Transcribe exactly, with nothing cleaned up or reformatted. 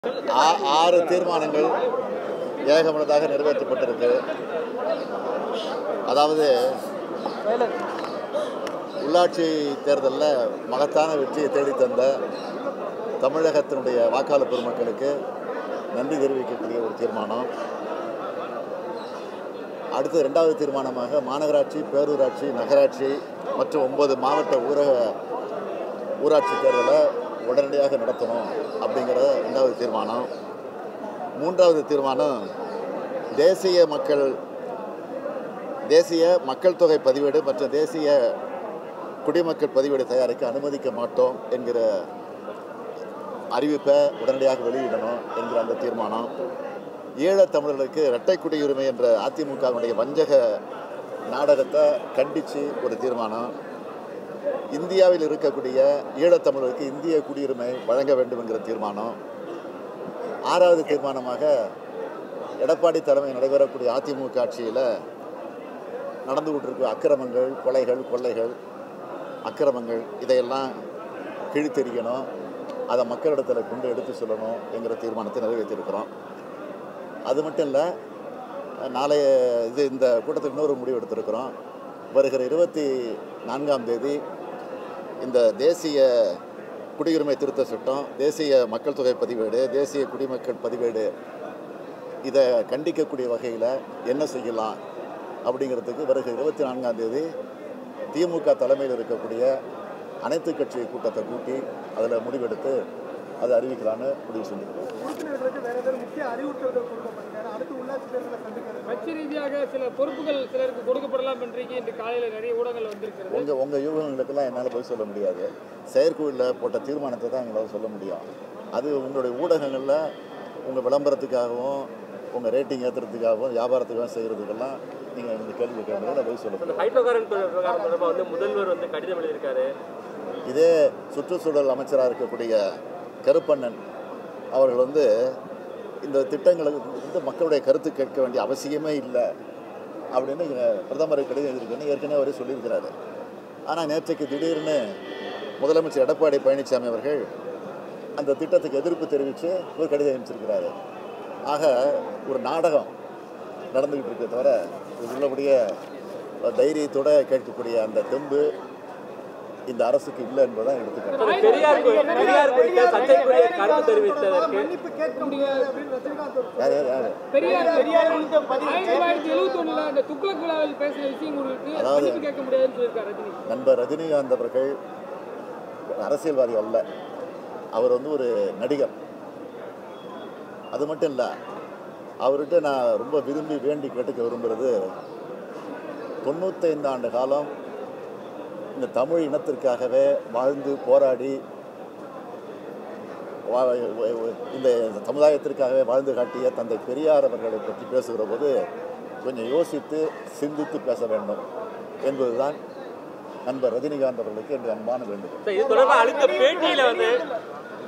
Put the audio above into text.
ஆறு தீர்மானங்கள் ஏகமனதாக நிறைவேற்றப்பட்டிருக்கு. அதாவது உள்ளாட்சி தேர்தலில் மகத்தான வெற்றியை தேடித்தந்த தமிழகத்தினுடைய வாக்காளர் பெருமக்களுக்கு நன்றி தெரிவிக்கக்கூடிய ஒரு தீர்மானம். அடுத்து ரெண்டாவது தீர்மானமாக மாநகராட்சி, பேரூராட்சி, நகராட்சி மற்றும் ஒன்பது மாவட்ட ஊரக ஊராட்சி தேர்தலை உடனடியாக நடத்தணும் அப்படிங்கிற ரெண்டாவது தீர்மானம். மூன்றாவது தீர்மானம் தேசிய மக்கள் தேசிய மக்கள் தொகை பதிவேடு மற்றும் தேசிய குடிமக்கள் பதிவேடு தயாரிக்க அனுமதிக்க மாட்டோம் என்கிற அறிவிப்பை உடனடியாக வெளியிடணும் என்கிற அந்த தீர்மானம். ஈழத் தமிழர்களுக்கு இரட்டை குடியுரிமை என்ற அதிமுகவுடைய வஞ்சக நாடகத்தை கண்டித்து ஒரு தீர்மானம். இந்தியாவில் இருக்கக்கூடிய ஈழத்தமிழர்களுக்கு இந்திய குடியுரிமை வழங்க வேண்டும் என்கிற தீர்மானம். ஆறாவது தீர்மானமாக எடப்பாடி தலைமை நடைபெறக்கூடிய அதிமுக ஆட்சியில் நடந்து கொண்டிருக்கிற அக்கிரமங்கள், கொலைகள், கொள்ளைகள், அக்கிரமங்கள் இதையெல்லாம் கிழித்தெறியணும், அதை மக்களிடத்தில் கொண்டு எடுத்து சொல்லணும் என்கிற தீர்மானத்தை நிறைவேற்றியிருக்கிறோம். அது மட்டும் இல்லை, நாளைய இது இந்த கூட்டத்தில் இன்னொரு முடிவு எடுத்திருக்கிறோம். வருகிற இருபத்தி நான்காம் தேதி இந்த தேசிய குடியுரிமை திருத்த சட்டம், தேசிய மக்கள் தொகை பதிவேடு, தேசிய குடிமக்கள் பதிவேடு இதை கண்டிக்கக்கூடிய வகையில் என்ன செய்யலாம் அப்படிங்கிறதுக்கு வருகிற இருபத்தி நான்காம் தேதி திமுக தலைமையில் இருக்கக்கூடிய அனைத்து கட்சி கூட்டத்தை கூட்டி அதில் முடிவெடுத்து அதை அறிவிக்கலான்னு முடிவு செஞ்சிருக்கோம். கட்சி ரீதியாக சில பொறுப்புகள் சிலருக்கு கொடுக்கப்படலாம் என்றீங்க இன்று காலையில் நிறைய ஊடகங்கள் வந்திருக்கிறது. உங்கள் உங்கள் யூகங்களுக்கெல்லாம் என்னால் போய் சொல்ல முடியாது. செயற்குழுவில் போட்ட தீர்மானத்தை தான் எங்களால் சொல்ல முடியும். அது உங்களுடைய ஊடகங்களில் உங்கள் விளம்பரத்துக்காகவும் உங்கள் ரேட்டிங் ஏற்றுறதுக்காகவும் வியாபாரத்துக்காகவும் செய்கிறதுக்கெல்லாம் நீங்கள் இந்த கேள்வி கேட்கறதுல போய் சொல்ல முடியும். ஹைட்ரோகார்பன் விவகாரம் தொடர்பாக வந்து முதல்வர் வந்து கடிதம் எழுதியிருக்காரு. இதே சுற்றுச்சூழல் அமைச்சராக இருக்கக்கூடிய கருப்பண்ணன் அவர்கள் வந்து இந்த திட்டங்களுக்கு வந்து மக்களுடைய கருத்து கேட்க வேண்டிய அவசியமே இல்லை அப்படின்னு பிரதமரை கடிதம் எழுதியிருக்கேன்னு ஏற்கனவே அவரே சொல்லியிருக்கிறாரு. ஆனால் நேற்றைக்கு திடீர்னு முதலமைச்சர் எடப்பாடி பழனிசாமி அவர்கள் அந்த திட்டத்துக்கு எதிர்ப்பு தெரிவித்து ஒரு கடிதம் அனுப்பிச்சிருக்கிறாரு. ஆக ஒரு நாடகம் நடந்துக்கிட்டு இருக்க தவிர இது உள்ளபடியே தைரியத்தோடு கேட்கக்கூடிய அந்த தெம்பு இந்த அரசுக்கு இல்லை என்பதான் எடுத்துக்கிறேன். பெரியார் பெரியார் குறித்த சர்ச்சைக்குரிய கருத்து தெரிவித்ததற்கு நண்பர் ரஜினிகாந்த் அவர்கள் அரசியல்வாதி அல்ல, அவர் வந்து ஒரு நடிகர். அது மட்டும் இல்லை, அவர்கிட்ட நான் ரொம்ப விரும்பி வேண்டி கேட்டுக்க விரும்புகிறது, தொண்ணூத்தைந்து ஆண்டு காலம் இந்த தமிழ் இனத்திற்காகவே வாழ்ந்து போராடி இந்த சமுதாயத்திற்காகவே வாழ்ந்து காட்டிய தந்தை பெரியார் அவர்களை பற்றி பேசுகிற போது கொஞ்சம் யோசித்து சிந்தித்து பேச வேண்டும் என்பதுதான் நண்பர் ரஜினிகாந்த் அவர்களுக்கு என்று அன்பான வேண்டும். இது தொடர்பாக அளித்த பேட்டியில் வந்து